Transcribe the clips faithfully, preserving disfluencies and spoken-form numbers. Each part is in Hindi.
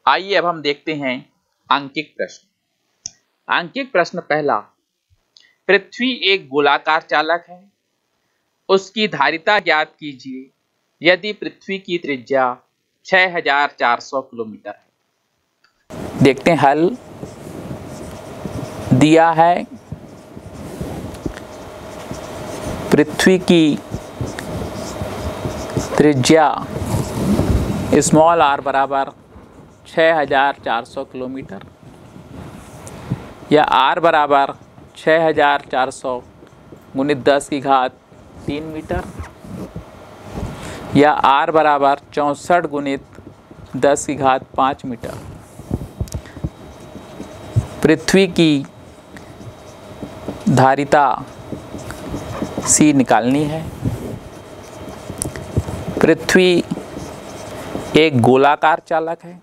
आइए अब हम देखते हैं आंकिक प्रश्न। आंकिक प्रश्न पहला, पृथ्वी एक गोलाकार चालक है, उसकी धारिता ज्ञात कीजिए यदि पृथ्वी की त्रिज्या छह हजार चार सौ किलोमीटर है। देखते हैं हल। दिया है पृथ्वी की त्रिज्या स्मॉल आर बराबर छः हजार चार सौ किलोमीटर या आर बराबर छः हजार चार सौ गुणित दस की घात तीन मीटर या आर बराबर चौंसठ गुणित दस की घात पाँच मीटर। पृथ्वी की धारिता सी निकालनी है। पृथ्वी एक गोलाकार चालक है,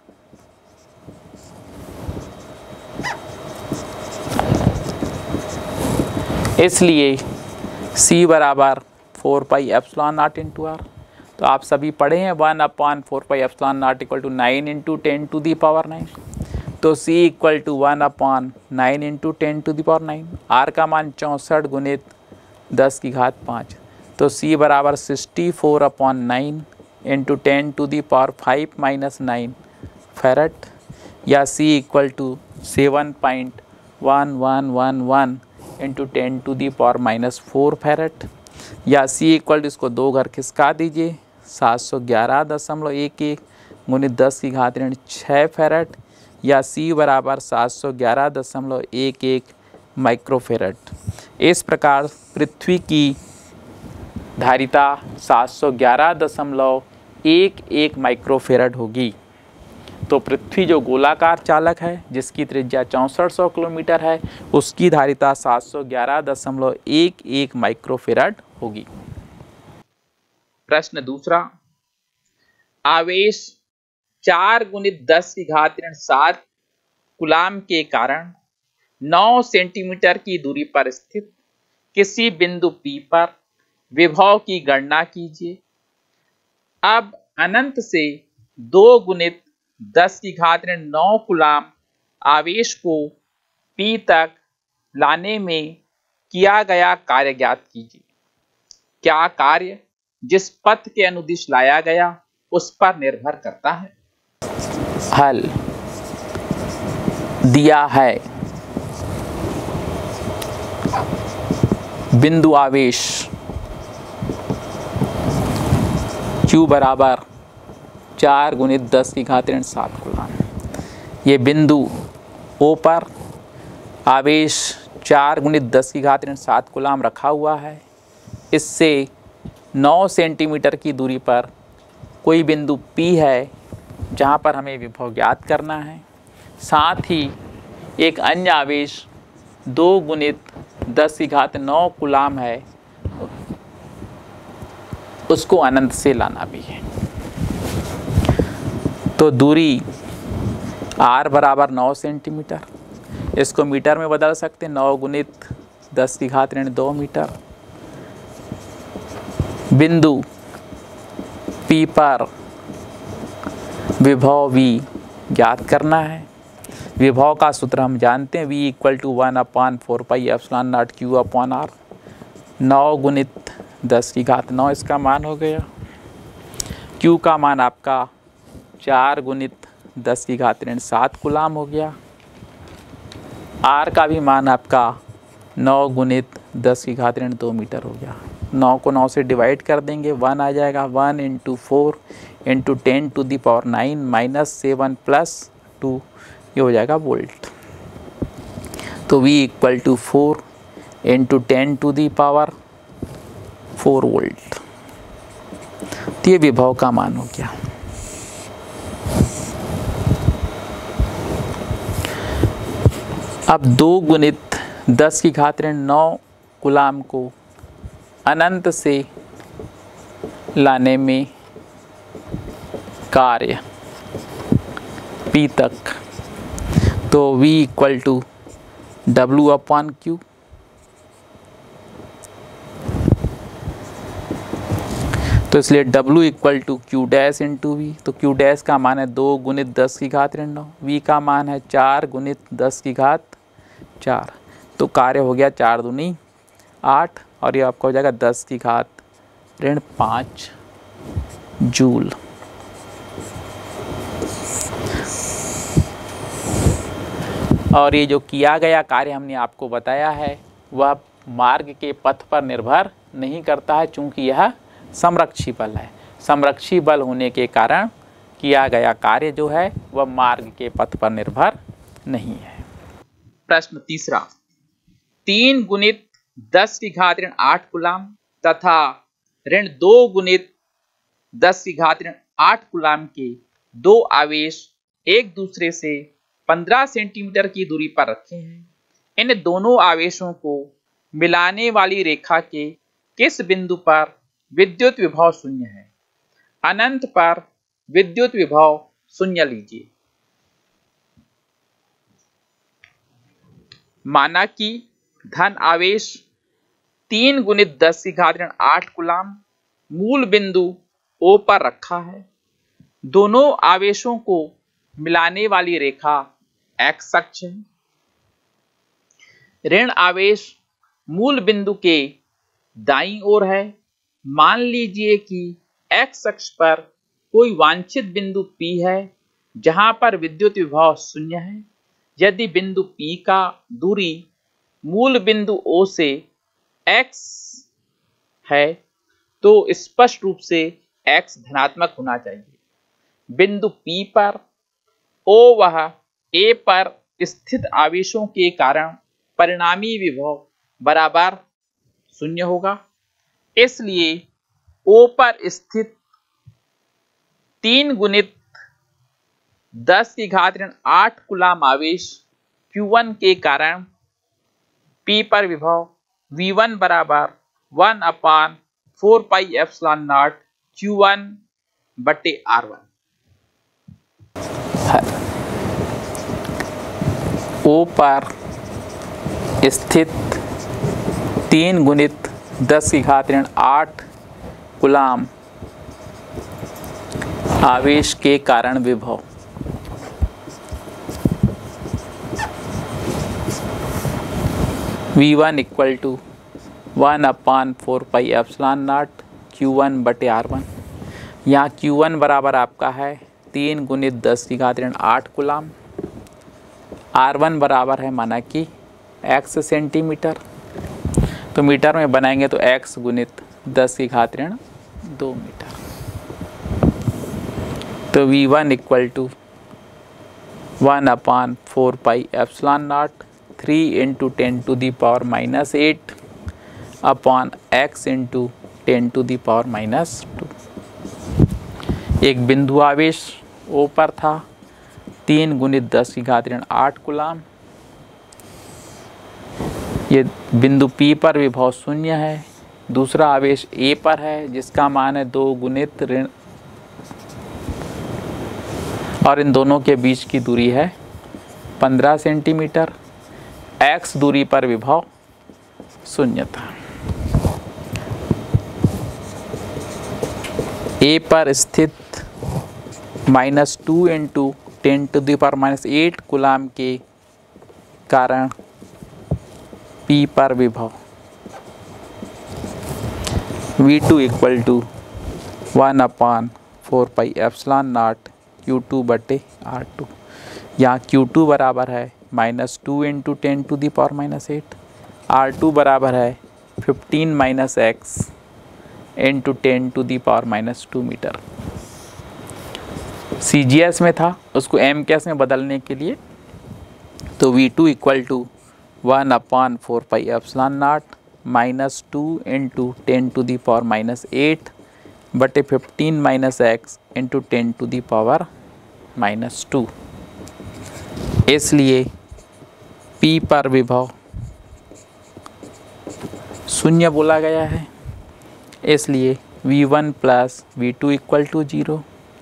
इसलिए c बराबर four pi epsilon naught into R. तो आप सभी पढ़े हैं one upon four pi epsilon naught equal to nine into ten to the power nine. तो c equal to one upon nine into ten to the power nine. R का मान चौंसठ गुणित दस की घात पाँच। तो c बराबर sixty four upon nine into ten to the power five minus nine farad या c equal to seven point one one one one into ten to the power minus four farad या c इक्वल टू इसको दो घर खिसका दीजिए सात सौ ग्यारह दशमलव एक एक गुणित दस की घात ऋण छः फेरेट या c बराबर सात सौ ग्यारह दशमलव एक एक माइक्रोफेरेट। इस प्रकार पृथ्वी की धारिता सात सौ ग्यारह दशमलव एक एक माइक्रोफेरेट होगी। तो पृथ्वी जो गोलाकार चालक है जिसकी त्रिज्या चौंसठ सौ किलोमीटर है, उसकी धारिता सात सौ ग्यारह दशमलव एक एक माइक्रोफेरेट होगी। प्रश्न दूसरा, आवेश चार गुणित दस की घात ऋण सात कूलाम के कारण नौ सेंटीमीटर की दूरी पर स्थित किसी बिंदु P पर विभव की गणना कीजिए। अब अनंत से दो गुणित दस की घात ऋण नौ कूलाम आवेश को P तक लाने में किया गया कार्य ज्ञात कीजिए। क्या कार्य जिस पथ के अनुदिश लाया गया उस पर निर्भर करता है? हल दिया है बिंदु आवेश Q बराबर चार गुणित दस की घात ऋण सात कूलाम। ये बिंदु O पर आवेश चार गुणित दस की घात ऋण सात कूलाम रखा हुआ है। इससे नौ सेंटीमीटर की दूरी पर कोई बिंदु P है जहाँ पर हमें विभव ज्ञात करना है। साथ ही एक अन्य आवेश दो गुणित दस की घात नौ कूलाम है, उसको अनंत से लाना भी है। तो दूरी r बराबर नौ सेंटीमीटर, इसको मीटर में बदल सकते हैं। नौ गुणित दस की घात ऋण दो मीटर। बिंदु P पर विभव V ज्ञात करना है। विभव का सूत्र हम जानते हैं, V equal to one upon four pi epsilon naught Q upon R. नौ गुणित दस की घात नौ इसका मान हो गया। Q का मान आपका चार गुणित दस की घात ऋण सात कूलाम हो गया। R का भी मान आपका नौ गुणित दस की घात ऋण दो मीटर हो गया। नौ को नौ से डिवाइड कर देंगे, वन आ जाएगा। One into four into ten to the power nine minus seven plus two, ये हो जाएगा वोल्ट। तो V equal to four into ten to the power four volt. तो ये विभव का मान हो गया। अब दो गुणित दस की घात ऋण नौ कूलाम को अनंत से लाने में कार्य P तक, तो V equal to W upon Q. तो इसलिए W इक्वल टू क्यू डैश इंटू वी। तो क्यू डैश का मान है दो गुणित दस की घात ऋण नौ, वी का मान है चार गुणित दस की घात चार। तो कार्य हो गया चार दूनी आठ और ये आपका हो जाएगा दस की घात ऋण पाँच जूल। और ये जो किया गया कार्य हमने आपको बताया है वह मार्ग के पथ पर निर्भर नहीं करता है, चूँकि यह समरक्षी बल है। समरक्षी बल होने के कारण किया गया कार्य जो है वह मार्ग के पथ पर निर्भर नहीं है। प्रश्न तीसरा, तीन गुणित दस की घात ऋण आठ कूलाम तथा ऋण दो गुणित दस की घात ऋण आठ कूलाम के दो आवेश एक दूसरे से पंद्रह सेंटीमीटर की दूरी पर रखे हैं। इन दोनों आवेशों को मिलाने वाली रेखा के किस बिंदु पर विद्युत विभव शून्य है? अनंत पर विद्युत विभव शून्य लीजिए। माना कि धन आवेश तीन गुणित दस की घात ऋण आठ कूलाम मूल बिंदु O पर रखा है। दोनों आवेशों को मिलाने वाली रेखा x अक्ष है। ऋण आवेश मूल बिंदु के दाईं ओर है। मान लीजिए कि x अक्ष पर कोई वांछित बिंदु P है जहां पर विद्युत विभव शून्य है। यदि बिंदु P का दूरी मूल बिंदु O से x है तो स्पष्ट रूप से x धनात्मक होना चाहिए। बिंदु P पर O वह A पर स्थित आवेशों के कारण परिणामी विभव बराबर शून्य होगा। इसलिए O पर स्थित तीन गुणित दस की घात ऋण आठ कूलाम आवेश Q वन के कारण P पर विभव V वन बराबर one upon four pi epsilon naught Q one बटे आर वन। O पर स्थित तीन गुणित दस की घात ऋण आठ कूलाम आवेश के कारण विभव V one equal to one upon four pi epsilon naught Q one बटे आर वन। यहाँ Q वन बराबर आपका है तीन गुणित दस की घात ऋण आठ कूलाम, आर वन बराबर है माना कि x सेंटीमीटर, तो मीटर में बनाएंगे तो x गुणित दस की घात ऋण दो मीटर। तो V one equal to one upon four pi epsilon naught three into ten to the power minus eight upon x into ten to the power minus two. एक बिंदु आवेश O पर था तीन गुणित दस की घात ऋण आठ कूलाम। ये बिंदु P पर विभव शून्य है। दूसरा आवेश A पर है जिसका मान है दो गुणित ऋण और इन दोनों के बीच की दूरी है पंद्रह सेंटीमीटर। x दूरी पर विभव शून्य था। A पर स्थित minus two into ten to the power minus eight coulomb के कारण P पर विभव V two equal to one upon four pi epsilon naught Q two बटे आर टू। यहाँ Q टू बराबर है minus two into ten to the power minus eight, R two बराबर है fifteen minus x into ten to the power minus two metre. C G S में था उसको एम कैस में बदलने के लिए तो V two equal to one upon four pi epsilon naught minus two into ten to the power minus eight बटे fifteen minus x into ten to the power minus two. इसलिए P पर विभव शून्य बोला गया है। इसलिए V one plus V two equal to zero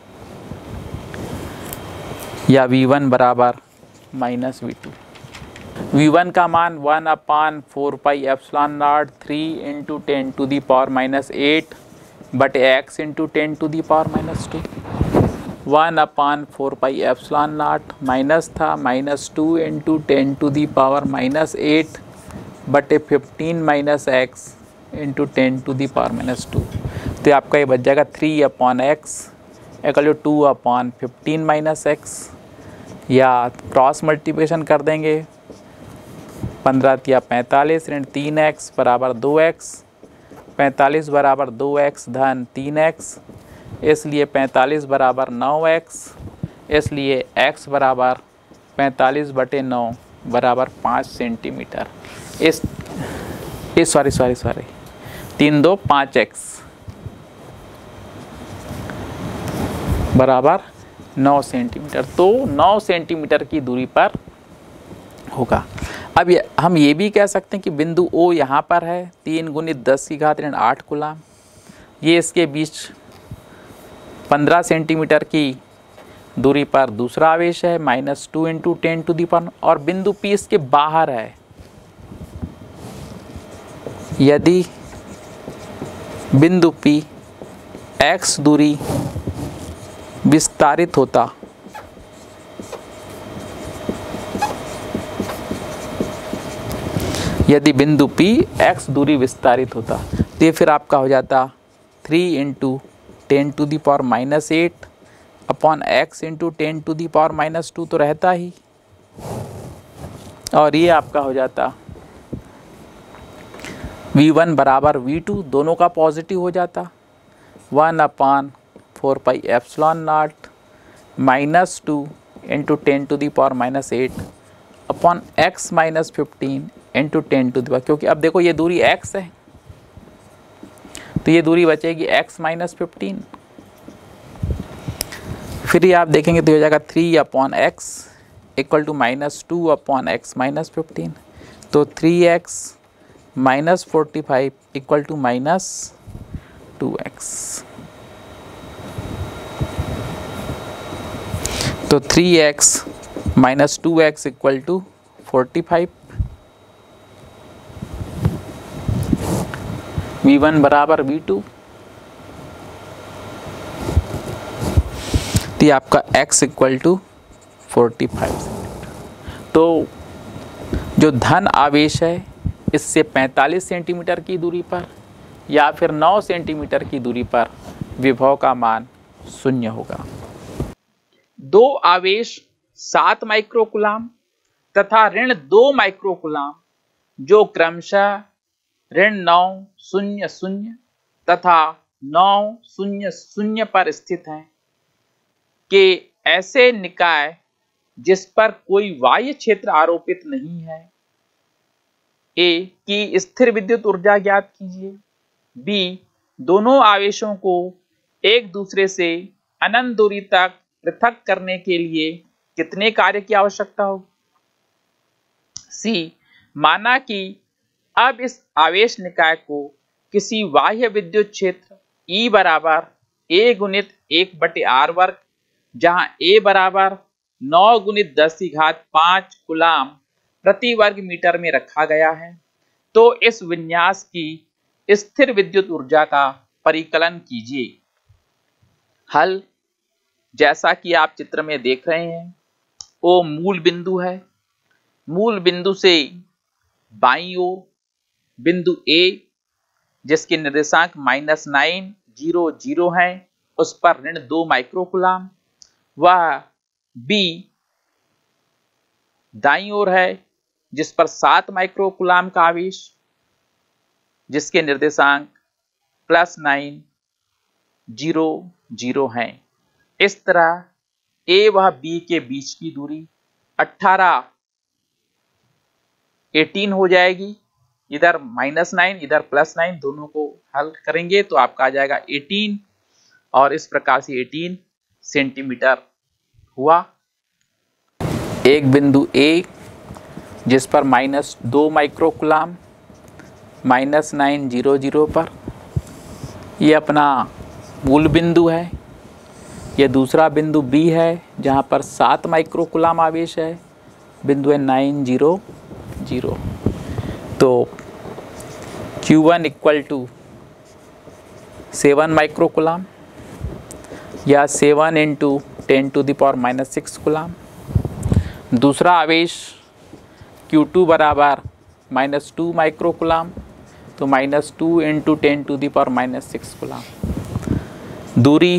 या V वन बराबर minus V two. V one का मान one upon four pi epsilon naught three into ten to the power minus eight बटे x into ten to the power minus two, one upon four pi epsilon naught minus था minus two into ten to the power minus eight बटे fifteen minus x into ten to the power minus two. तो आपका ये बच जाएगा three upon x equal to two upon fifteen minus x, या क्रॉस मल्टीप्लिकेशन कर देंगे, पंद्रह या पैंतालीस ऋण तीन एक्स बराबर दो एक्स, पैंतालीस बराबर दो एक्स धन तीन एक्स, इसलिए पैंतालीस बराबर नौ एक्स, इसलिए x बराबर पैंतालीस बटे नौ बराबर पाँच सेंटीमीटर। इस इस सॉरी सॉरी सॉरी तीन दो पाँच एक्स बराबर नौ सेंटीमीटर, तो नौ सेंटीमीटर की दूरी पर होगा। अब ये हम ये भी कह सकते हैं कि बिंदु O यहाँ पर है, तीन गुणित दस की घात ऋण आठ कूलम, ये इसके बीच पंद्रह सेंटीमीटर की दूरी पर दूसरा आवेश है minus two into ten to the power, और बिंदु P इसके बाहर है। यदि बिंदु P x दूरी विस्तारित होता यदि बिंदु P x दूरी विस्तारित होता तो ये फिर आपका हो जाता three into ten to the power minus eight upon x into ten to the power minus two तो रहता ही, और ये आपका हो जाता वी वन बराबर वी टू, दोनों का पॉजिटिव हो जाता, one upon four pi epsilon naught minus two into ten to the power minus eight upon x minus fifteen into ten to the power, क्योंकि अब देखो ये दूरी x है तो ये दूरी बचेगी x माइनस फिफ्टीन, फिर ये आप देखेंगे तो हो जाएगा three upon x equal to minus two upon x minus fifteen, तो three x minus forty five equal to minus two x, तो three x minus two x equal to forty five, V one बराबर वी टू, तो आपका x equal to forty five. तो जो धन आवेश है इससे पैंतालीस सेंटीमीटर की दूरी पर या फिर नौ सेंटीमीटर की दूरी पर विभव का मान शून्य होगा। दो आवेश सात माइक्रोकूलम तथा ऋण दो माइक्रोकूलम जो क्रमशः ऋण नौ शून्य शून्य तथा नौ शून्य शून्य पर स्थित हैं के ऐसे निकाय जिस पर कोई बाह्य क्षेत्र आरोपित नहीं है, ए की स्थिर विद्युत ऊर्जा ज्ञात कीजिए, बी दोनों आवेशों को एक दूसरे से अनंत दूरी तक पृथक करने के लिए कितने कार्य की आवश्यकता हो, सी माना कि अब इस आवेश निकाय को किसी बाह्य विद्युत क्षेत्र E बराबर ए गुणित एक बटे आर वर्ग, जहां ए बराबर नौ गुणित दस की घात पांच कूलम प्रति वर्ग मीटर में रखा गया है, तो इस विन्यास की स्थिर विद्युत ऊर्जा का परिकलन कीजिए। हल जैसा कि आप चित्र में देख रहे हैं, ओ मूल बिंदु है, मूल बिंदु से बाईं ओर बिंदु ए जिसके निर्देशांक माइनस नाइन जीरो जीरो है उस पर ऋण दो माइक्रोकूलम, वह बी दाईं ओर है जिस पर सात माइक्रोकूलम का आवेश जिसके निर्देशांक प्लस नाइन जीरो जीरो है। इस तरह ए व बी के बीच की दूरी अठारह एटीन हो जाएगी, इधर माइनस नाइन इधर प्लस नाइन, दोनों को हल करेंगे तो आपका आ जाएगा एटीन, और इस प्रकार से एटीन सेंटीमीटर हुआ। एक बिंदु ए जिस पर माइनस दो microcoulomb minus nine zero zero पर, ये अपना मूल बिंदु है। यह दूसरा बिंदु बी है जहाँ पर सात माइक्रोकूलम आवेश है, बिंदु है नाइन जीरो जीरो। तो Q one equal to seven micro coulomb या seven into ten to the power minus six coulomb. दूसरा आवेश क्यू टू बराबर माइनस टू माइक्रो कूलाम, तो minus two into ten to the power minus six coulomb. दूरी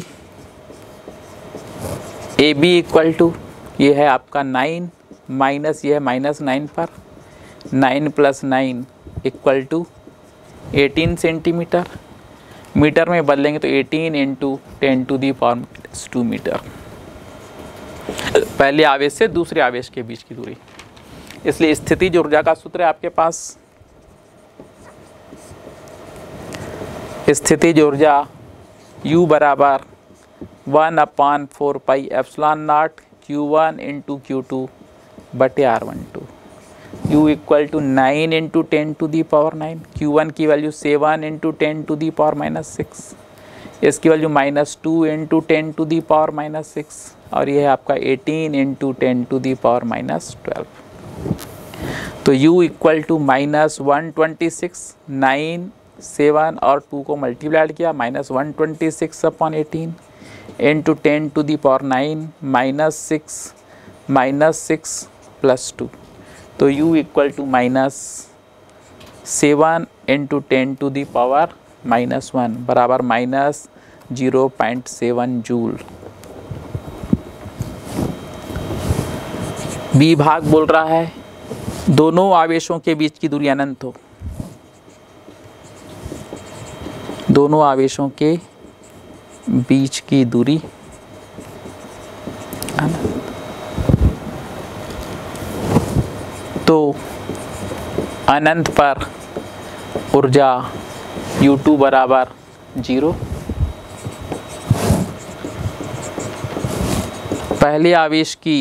ए बी इक्वल टू ये है आपका नाइन माइनस ये है माइनस नाइन पर nine plus nine equal to eighteen centimetre. Metre में बदलेंगे तो eighteen into ten to the power minus two metre. पहले आवेश से दूसरे आवेश के बीच की दूरी। इसलिए स्थितिज ऊर्जा का सूत्र है आपके पास, स्थितिज ऊर्जा U बराबर one upon four pi epsilon naught Q one into Q two बटे R one two. U equal to nine into ten to the power nine, Q one की value seven into ten to the power minus six, इसकी value minus two into ten to the power minus six, और ये है आपका eighteen into ten to the power minus twelve. तो U equal to minus one twenty six, nine seven और टू को मल्टीप्लाइड किया minus one twenty six upon eighteen into ten to the power nine minus six minus six plus two. तो U equal to minus seven into ten to the power minus one बराबर minus zero point seven joule. B भाग बोल रहा है दोनों आवेशों के बीच की दूरी अनंत हो, दोनों आवेशों के बीच की दूरी अनंत। तो अनंत पर ऊर्जा यू टू बराबर जीरो। पहले आवेश की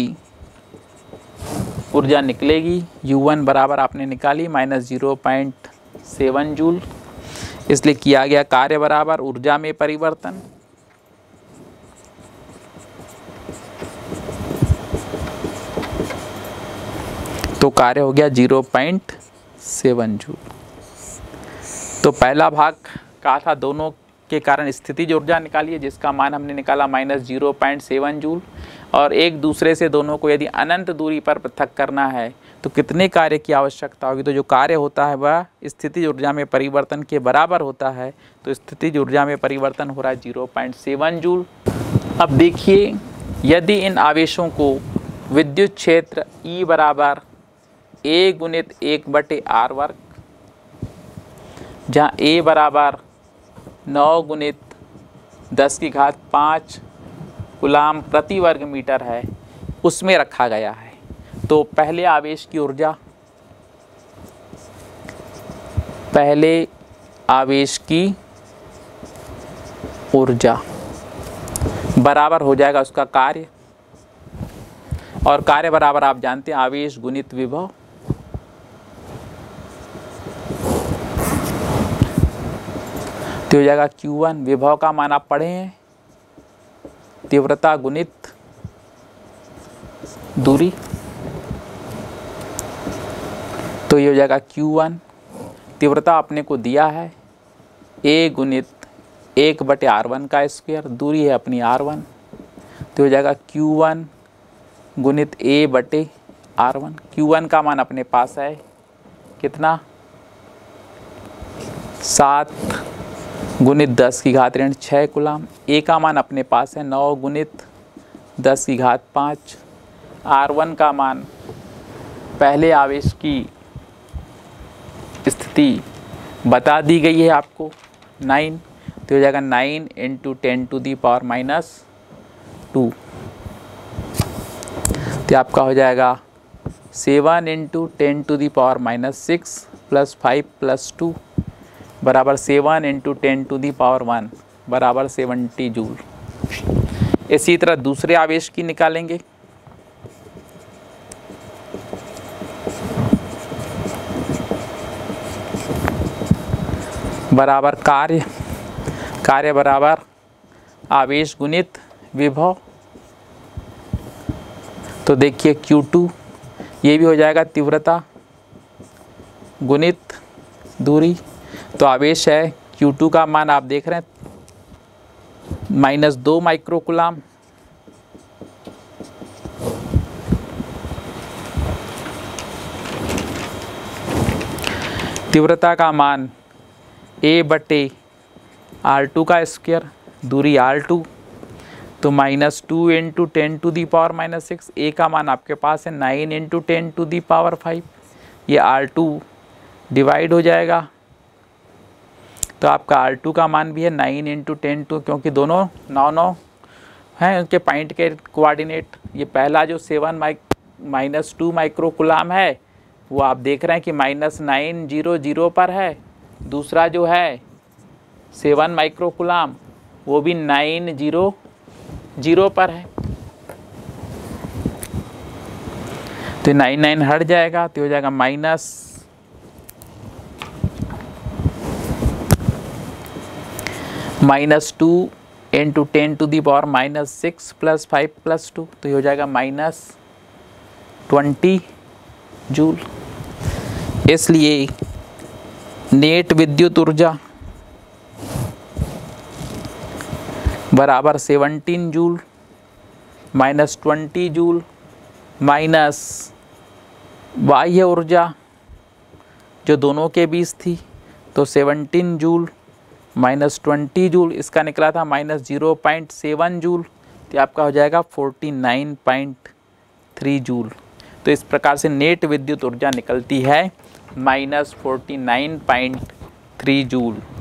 ऊर्जा निकलेगी यू वन बराबर आपने निकाली minus zero point seven joule, इसलिए किया गया कार्य बराबर ऊर्जा में परिवर्तन तो कार्य हो गया जीरो पॉइंट सेवन जूल। तो पहला भाग कहा था दोनों के कारण स्थितिज ऊर्जा निकालिए जिसका मान हमने निकाला minus zero point seven joule, और एक दूसरे से दोनों को यदि अनंत दूरी पर पृथक करना है तो कितने कार्य की आवश्यकता होगी। तो जो कार्य होता है वह स्थितिज ऊर्जा में परिवर्तन के बराबर होता है, तो स्थितिज ऊर्जा में परिवर्तन हो रहा है जीरो पॉइंट सेवन जूल। अब देखिए यदि इन आवेशों को विद्युत क्षेत्र E बराबर ए गुणित एक बटे आर वर्ग, जहाँ ए बराबर नौ गुणित दस की घात पाँच कूलाम प्रति वर्ग मीटर है, उसमें रखा गया है, तो पहले आवेश की ऊर्जा पहले आवेश की ऊर्जा बराबर हो जाएगा उसका कार्य, और कार्य बराबर आप जानते हैं आवेश गुणित विभव। तो हो जाएगा क्यू वन, विभव का मान आप पढ़े हैं, तीव्रता गुणित दूरी, तो ये हो जाएगा क्यू वन। तीव्रता अपने को दिया है ए गुणित एक बटे आर वन का स्क्वायर, दूरी है अपनी आर वन, तो हो जाएगा क्यू वन गुणित ए बटे आर वन। क्यू वन का मान अपने पास है कितना, सात गुणित दस की घात ऋण छः कूलाम। ए का मान अपने पास है नौ गुणित दस की घात पाँच। आर वन का मान पहले आवेश की स्थिति बता दी गई है आपको नाइन, तो हो जाएगा nine into ten to the power minus two, तो आपका हो जाएगा seven into ten to the power minus six plus five plus two बराबर seven into ten to the power one बराबर सेवेंटी जूल। इसी तरह दूसरे आवेश की निकालेंगे। बराबर कार्य, कार्य बराबर आवेश गुणित विभव। तो देखिए क्यू टू ये भी हो जाएगा तीव्रता गुणित दूरी, तो आवेश है क्यू टू का मान आप देख रहे हैं माइनस दो माइक्रो कूलाम, तीव्रता का मान ए बटे आर टू का स्क्वायर, दूरी आर टू, तो minus two into ten to the power minus six, A का मान आपके पास है nine into ten to the power five, ये आर टू डिवाइड हो जाएगा, तो आपका आर टू का मान भी है नाइन इंटू टेन टू, क्योंकि दोनों नौ नौ हैं उनके पॉइंट के कोऑर्डिनेट। ये पहला जो seven mic minus two micro coulomb है वो आप देख रहे हैं कि माइनस नाइन जीरो जीरो पर है, दूसरा जो है सेवन माइक्रो कूलाम वो भी नाइन जीरो जीरो पर है, तो नाइन नाइन हट जाएगा, तो हो जाएगा minus minus two into ten to the power minus six plus five plus two, तो ये हो जाएगा माइनस ट्वेंटी जूल। इसलिए नेट विद्युत ऊर्जा बराबर seventeen joule minus twenty joule minus बाह्य ऊर्जा जो दोनों के बीच थी, तो seventeen joule minus twenty joule, इसका निकला था minus zero point seven joule, तो आपका हो जाएगा forty nine point three joule. तो इस प्रकार से नेट विद्युत ऊर्जा निकलती है minus forty nine point three joule.